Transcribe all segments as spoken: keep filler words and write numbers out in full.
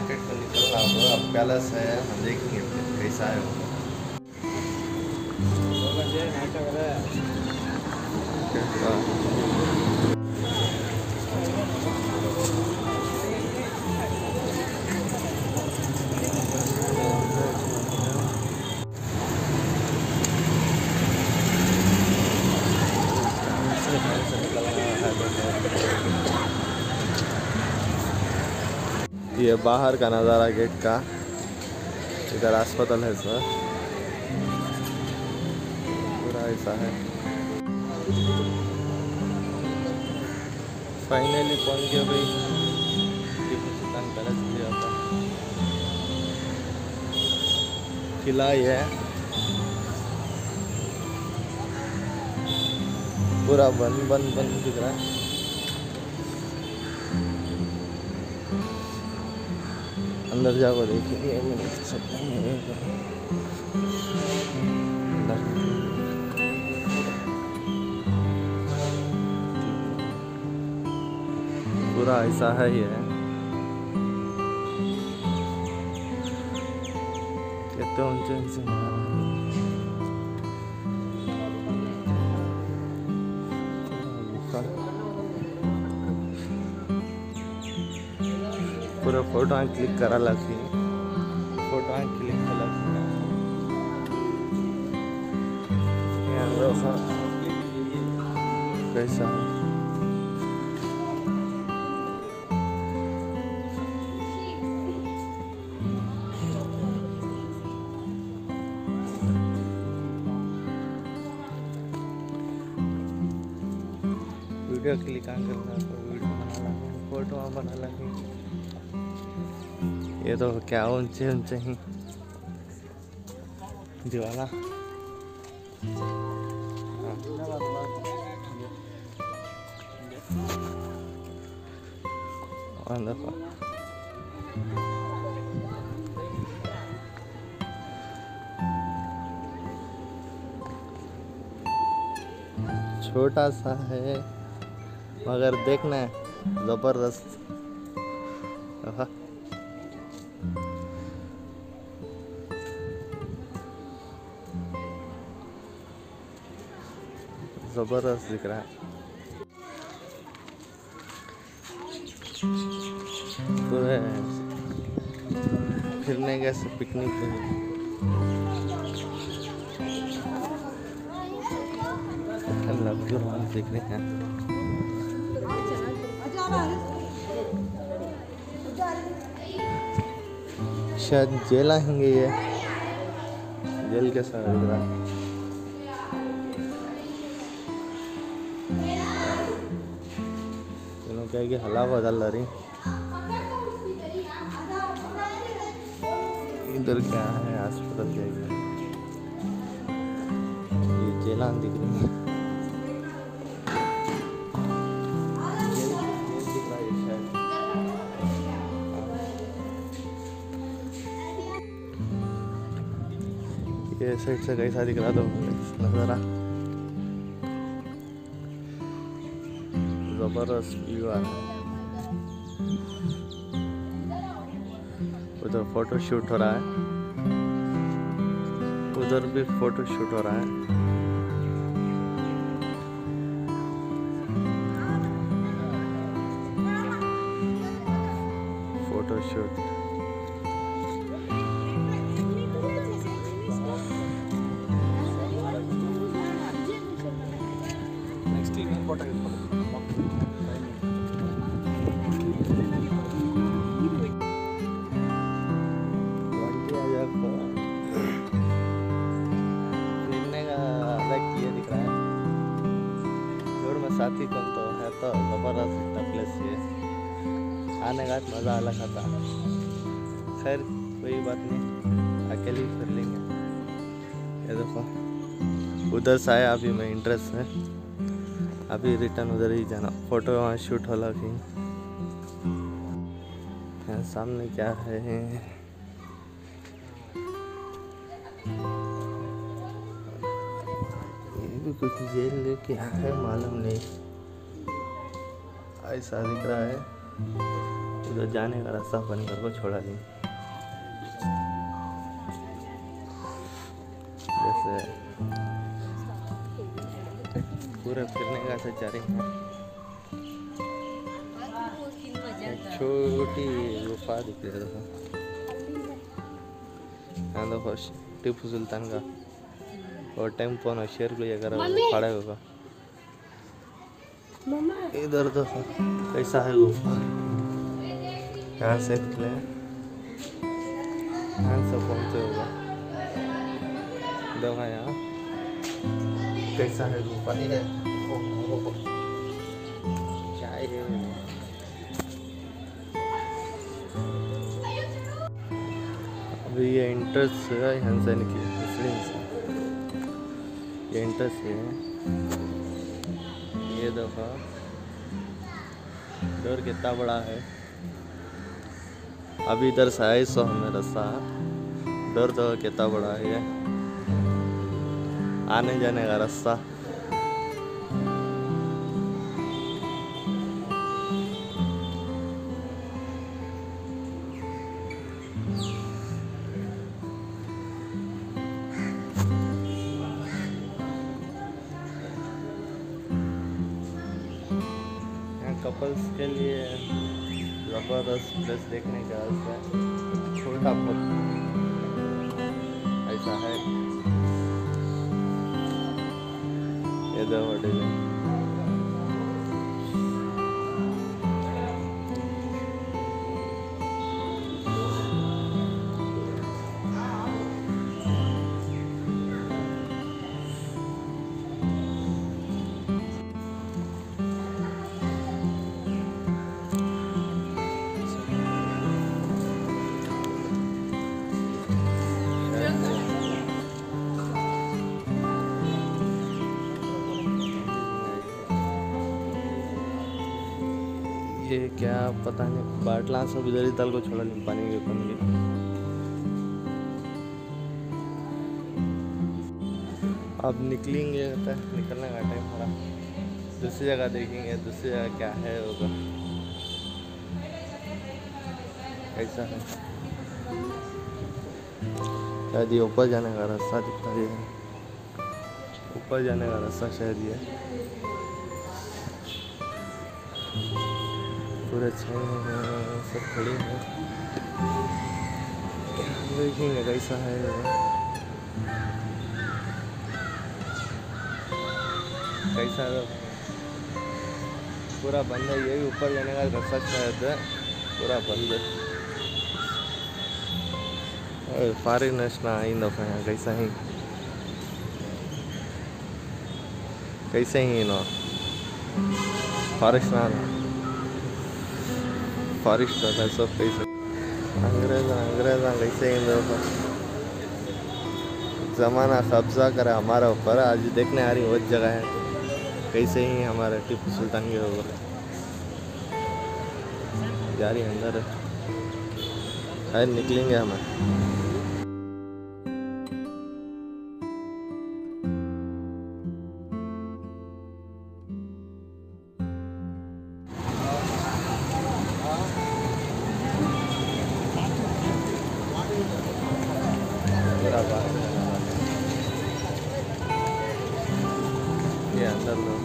Market को निकलना होगा। अब पैलेस है, हम देखेंगे कैसा है वो। ये बाहर का नज़ारा गेट का। इधर अस्पताल है सर, पूरा ऐसा है। फाइनली पहुंच गए भाई टीपू सुल्तान पैलेस भी आता किला ही है, पूरा बंद बंद बंद दिख रहा है। अंदर जाकर देखिए, मैं देख सकता हूँ पूरा ऐसा है ये। कहते ऊंचे ऊंचे पूरा फोटो क्लिक करा लगी, फोटो क्लिक करा कैसा वीडियो क्लिक करना, वीडियो बना लगे, फोटो बना लगे। ये तो क्या ऊंचे ऊंचे ही दीवाना। छोटा सा है मगर देखना है जबरदस्त। जबरदस्त दिख रहा है। पूरे फिरने गए से पिकनिक पे देख रहे हैं। शायद जेल आएंगे, ये जेल के साथ दिख रहा है। क्या कि हला बदल रही। इधर क्या है अस्पताल के, ये जेलान दिख रही है। ये साइड से कैसा दिख रहा, तो नजारा जबरदस्त व्यू आ रहा है। उधर फोटो शूट हो रहा है, उधर भी फोटो शूट हो रहा है। फोटो शूट साथी कौन तो है, तो जबरदस्त प्लेस ये, आने का मज़ा अलग आता। खैर कोई बात नहीं, अकेले ही कर लेंगे। ये देखो उधर से आया, अभी मैं इंटरेस्ट है, अभी रिटर्न उधर ही जाना। फोटो वहाँ शूट होला कि सामने क्या है, कुछ जेल क्या है मालूम नहीं, ऐसा दिख रहा है। तो जाने का रास्ता बंद कर को छोड़ा नहीं। जैसे पूरा फिरने का सच्चारी है। छोटी गुफा दिख रही है देखो। हाँ देखो टीपू सुल्तान का और टेम्पो ना शेर को ये करा खड़ा होगा। इधर देखो कैसा है गुफा। यहाँ से निकले यहाँ से पहुँचे होगा। देखो यहाँ कैसा है गुफा। क्या है अभी ये एंट्रेंस है यहाँ से निकली मुस्लिम से। ये एंट्रेंस है। ये देखो डोर कितना बड़ा है। अभी इधर से आए सो हमें रास्ता डोर तो कितना बड़ा है। ये आने जाने का रास्ता। कपल्स के लिए जबरदस्त प्लेस देखने का है। छोटा बहुत ऐसा है। ये दो होटल है। ये क्या पता नहीं बाटला सब इधर ही तल को छोड़ा नहीं पानी के कम के। अब निकलेंगे तो निकलने का टाइम थोड़ा दूसरी जगह देखेंगे। दूसरी जगह क्या है होगा कैसा है। शायद ये ऊपर जाने का रास्ता दिखता है। ऊपर जाने का रास्ता शायद ये पूरे छः सब खड़े हैं। देखेंगे कैसा है। कैसा है पूरा बंद है। ये भी ऊपर जाने का रास्ता शायद पूरा बंद है। फॉरेनर्स ना आई दफा यहाँ कैसा ही कैसे ही ना फॉरेस्ट ना फॉरेस्ट होता है सब कैसे अंग्रेज अंग्रेज कैसे ही दफा ज़माना कब्जा करे हमारा ऊपर। आज देखने आ रही बहुत जगह है कैसे ही हमारे टीपू सुल्तान के ऊपर जा रही अंदर शायद निकलेंगे हमें। ये अंदर लोग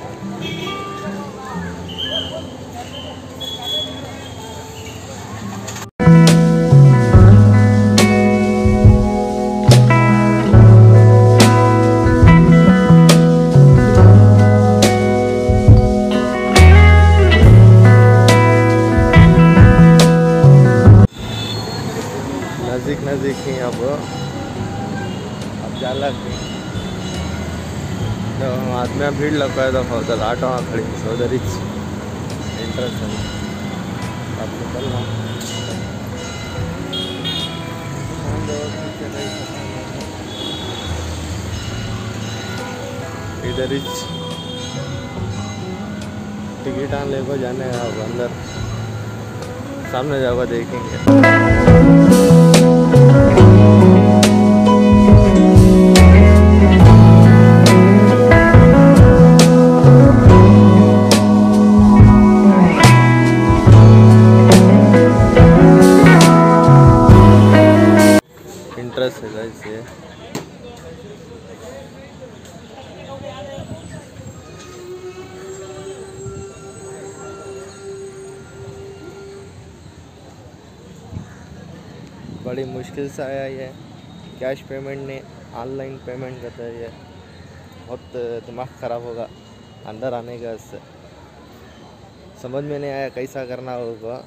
नज़दीक नज़दीक ही अब अब जाला तो आदमी भीड़ लग पाया था उधर आटो वहाँ खड़ी थी उधर ही इंटरेस्ट है। अब निकलना इधर ही टिकट आन लेकर जाने अब अंदर सामने जाकर देखेंगे। पैलेस है गाइस ये। बड़ी मुश्किल से आया ये, कैश पेमेंट नहीं ऑनलाइन पेमेंट करता है ये। बहुत दिमाग ख़राब होगा अंदर आने का, इससे समझ में नहीं आया कैसा करना होगा,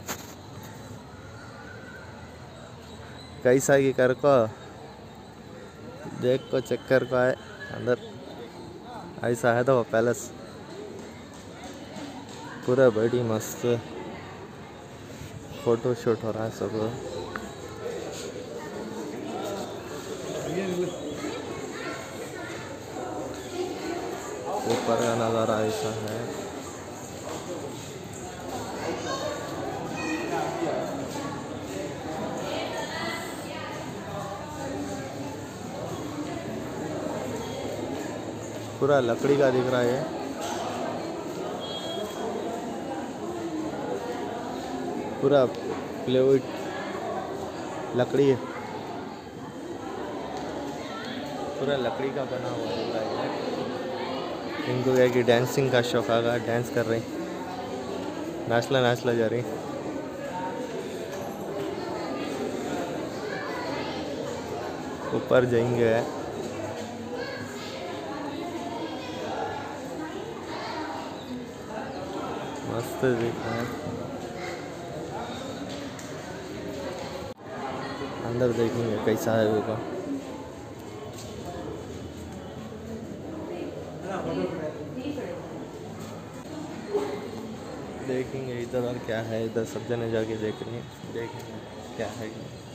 कैसा की कर को देख को चेक कर को है अंदर। ऐसा है तो वो पैलेस पूरा बड़ी मस्त फोटो शूट हो रहा है सब। ऊपर का नज़ारा ऐसा है। पूरा लकड़ी का दिख रहा है, पूरा प्लेवुड लकड़ी है, पूरा लकड़ी का बना हुआ दिख रहा है। इनको क्या कि डांसिंग का शौक आ गया, डांस कर रही, नाचला नाचला जा रही। ऊपर जाएंगे, मस्त दिख रहा है। अंदर देखेंगे कैसा है होगा। देखेंगे इधर और क्या है, इधर सब जने जाके देखेंगे देखेंगे क्या है।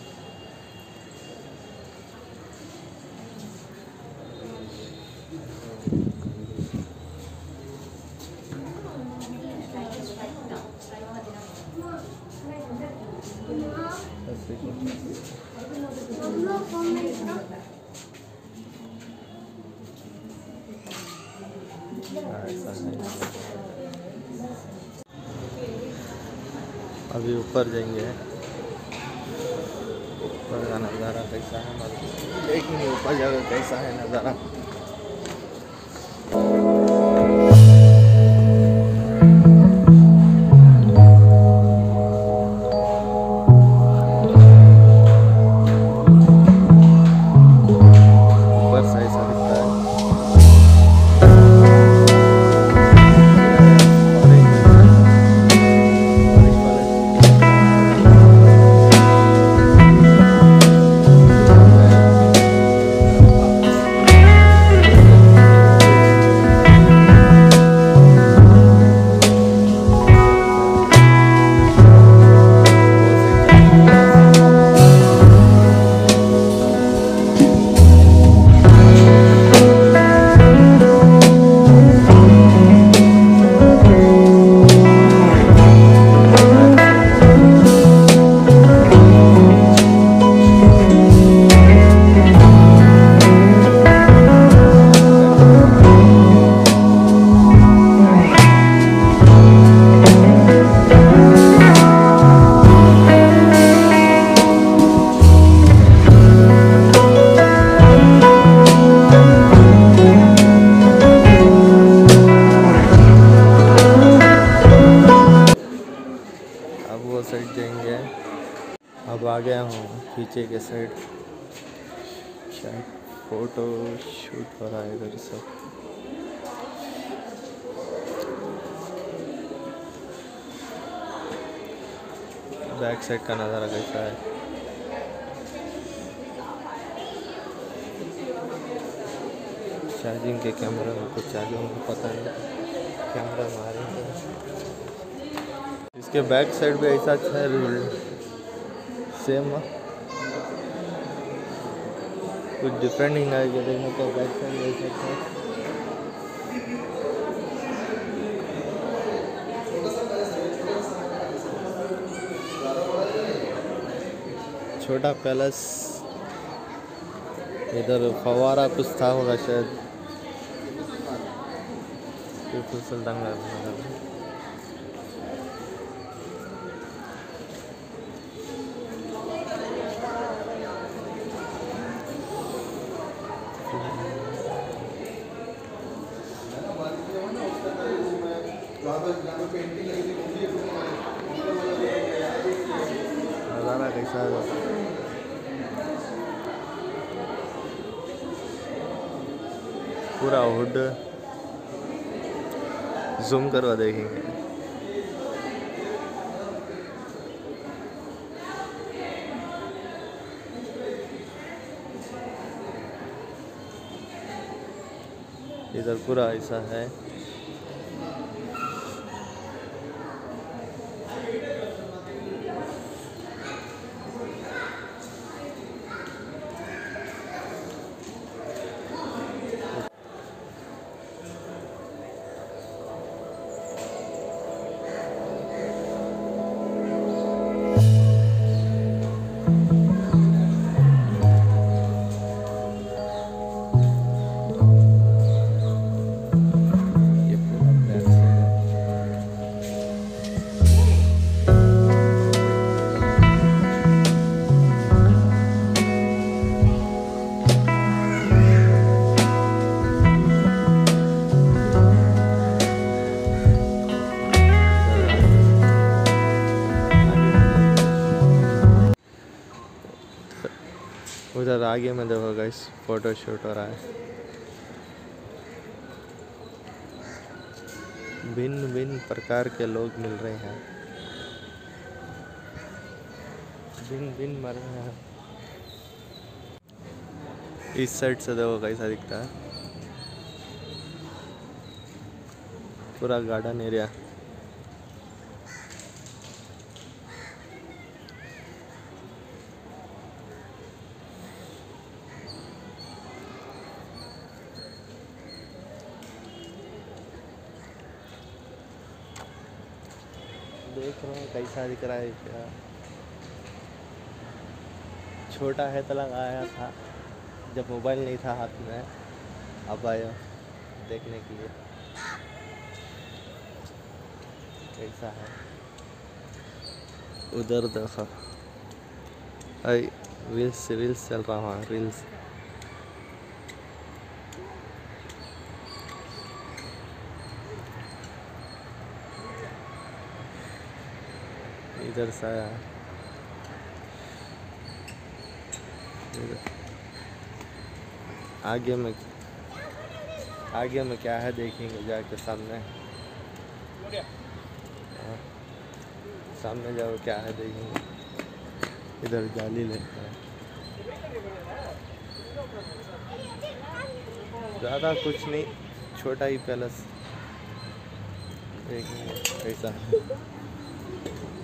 अभी ऊपर जाएंगे, ऊपर का नज़ारा कैसा है मतलब देखेंगे, ऊपर जाकर कैसा है नज़ारा। साइड जाएंगे। अब आ गया हूँ पीछे के साइड, शायद फोटो शूट हो रहा है इधर सब। बैक साइड का नज़ारा कैसा है। चार्जिंग के कैमरा में कुछ चार्जिंग पता नहीं, कैमरा मारेंगे। इसके बैक साइड भी ऐसा अच्छा है, सेम कुछ डिफरेंट नहीं आएगा देखने को। बैक साइड ऐसा अच्छा है। छोटा पैलेस, इधर फवारा कुछ था होगा शायद, टीपू सुल्तान का। नज़ारा कैसा है। पूरा हुड जूम करवा देखेंगे। इधर पूरा ऐसा है। उधर आगे में देखो गाइस फोटो शूट हो रहा है। भिन्न भिन्न प्रकार के लोग मिल रहे हैं, भिन्न भिन्न मर रहे हैं। इस साइड से देखो कैसा दिखता है पूरा गार्डन एरिया। देख रहे हैं कैसा दिख रहा है क्या। छोटा है तो लगाया था जब मोबाइल नहीं था हाथ में, अब आया देखने के लिए कैसा है। उधर देखो आई रील्स रील्स चल रहा है, रील्स। इधर से आया आगे में आगे में क्या है देखेंगे जाके सामने। हाँ, सामने जाओ क्या है देखेंगे। इधर जाली लेता है, ज़्यादा कुछ नहीं, छोटा ही पैलेस देखेंगे कैसा है।